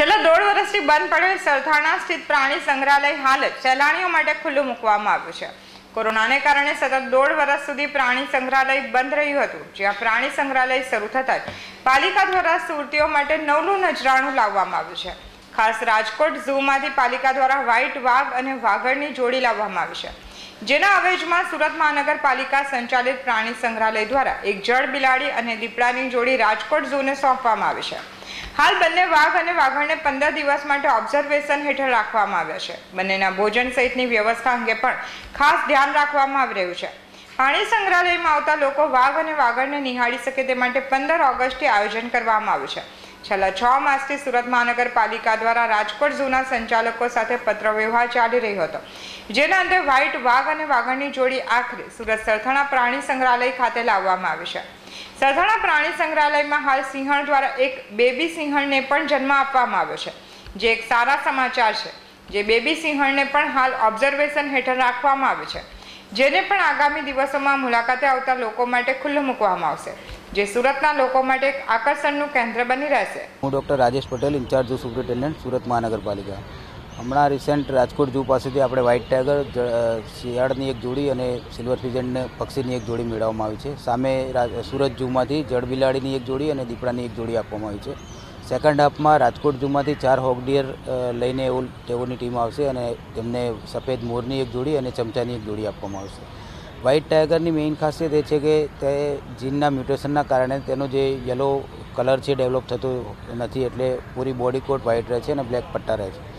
છેલ્લા 1.5 વર્ષથી બંધ પડેલ સરથાણા સ્થિત પ્રાણી સંગ્રહાલય હાલ સહેલાણીઓ માટે ખુલ્લું મૂકવામાં આવ્યું છે। કોરોનાને કારણે સતત 1.5 વર્ષ સુધી પ્રાણી સંગ્રહાલય બંધ રહ્યું હતું, જ્યાં પ્રાણી સંગ્રહાલય શરૂ થતાં જ પાલિકા દ્વારા સુરતીઓ માટે નવલું નજરાણું લાવવામાં આવ્યું છે। ખાસ રાજકોટ ઝૂમાંથી પાલિકા દ્વારા વ્હાઇટ વાઘ અને વાઘણની જોડી લાવવામાં આવી છે, જેના અવેજમાં સુરત મહાનગરપાલિકા સંચાલિત પ્રાણી સંગ્રહાલય દ્વારા એક જળ બિલાડી અને દીપડાની જોડી રાજકોટ ઝૂને સોંપવામાં આવી છે। હાલ બંને વાઘ અને વાઘણને 15 દિવસ માટે ઓબ્ઝર્વેશન હેઠળ રાખવામાં આવ્યા છે। બંનેના ભોજન સહિતની વ્યવસ્થા અંગે પણ ખાસ ધ્યાન રાખવામાં આવી રહ્યું છે। પ્રાણી સંગ્રહાલયમાં આવતા લોકો વાઘ અને વાઘણને નિહાળી શકે તે માટે 15 ઓગસ્ટથી આયોજન કરવામાં આવ્યું છે। છેલ્લા 6 માસથી સુરત મહાનગરપાલિકા દ્વારા રાજકોટ ઝૂના સંચાલકો સાથે પત્ર વ્યવહાર ચાલી રહ્યો હતો, જેના અંતે વ્હાઇટ વાઘ અને વાઘણની જોડી આખરે સુરત સરથાણા પ્રાણી સંગ્રહાલય ખાતે લાવવામાં આવી છે। સરથાણા પ્રાણી સંગ્રહાલયમાં હાલ સિંહણ દ્વારા એક બેબી સિંહણને પણ જન્મ આપવામાં આવ્યો છે, જે એક સારા સમાચાર છે। જે બેબી સિંહણને પણ હાલ ઓબ્ઝર્વેશન હેઠળ રાખવામાં આવ્યું છે, જેને પણ આગામી દિવસોમાં મુલાકાતે આવતા લોકો માટે ખુલ્લું મૂકવામાં આવશે, જે સુરતના લોકો માટે એક આકર્ષણનું કેન્દ્ર બની રહેશે। હું doctor Rajesh Patel, in charge zoo superintendent, Surat મહાનગરપાલિકા। હમણાં રિસેન્ટ રાજકોટ ઝૂ પાસેથી આપણે વ્હાઇટ ટાઈગર, શિયાળની એક જોડી અને સિલ્વર ફિજેન્ટ પક્ષીની એક જોડી મેળવવામાં આવી છે। સામે સુરત ઝૂમાંથી જળ બિલાડીની એક જોડી અને દીપડાની એક જોડી આપવામાં આવી છે। સેકન્ડ હાફમાં રાજકોટ ઝૂમાંથી 4 હોગ ડિયર લઈને તેઓની ટીમ આવશે અને તેમને સફેદ મોરની એક જોડી અને ચમચાની એક જોડી આપવામાં આવશે। વ્હાઇટ ટાઈગરની મેઇન ખાસિયત એ છે કે તે જીનના મ્યુટેશનના કારણે તેનો જે યલો કલર છે ડેવલપ થતો નથી, એટલે પૂરી બોડી કોટ વ્હાઇટ રહે છે અને બ્લેક પટ્ટા રહે છે।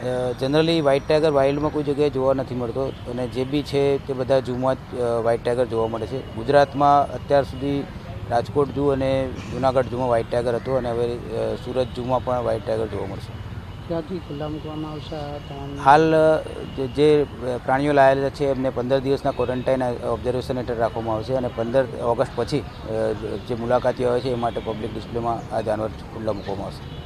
જનરલી વ્હાઇટ ટાઈગર વાઇલ્ડમાં કોઈ જગ્યાએ જોવા નથી મળતો, અને જે બી છે તે બધા ઝૂમાં વ્હાઇટ ટાઈગર જોવા મળે છે। ગુજરાતમાં અત્યાર સુધી રાજકોટ ઝૂ અને જૂનાગઢ ઝૂમાં વ્હાઇટ ટાઈગર હતો, અને હવે સુરત ઝૂમાં પણ વ્હાઇટ ટાઈગર જોવા મળશે। ક્યાંથી ખુલ્લા મૂકવામાં આવશે? હાલ જે પ્રાણીઓ લાયેલા છે એમને 15 દિવસના ક્વોરન્ટાઇન ઓબ્ઝર્વેશન હેઠળ રાખવામાં આવશે, અને 15 ઓગસ્ટ પછી જે મુલાકાતીઓ આવે છે એ માટે પબ્લિક ડિસ્પ્લેમાં આ જાનવર ખુલ્લા મૂકવામાં આવશે।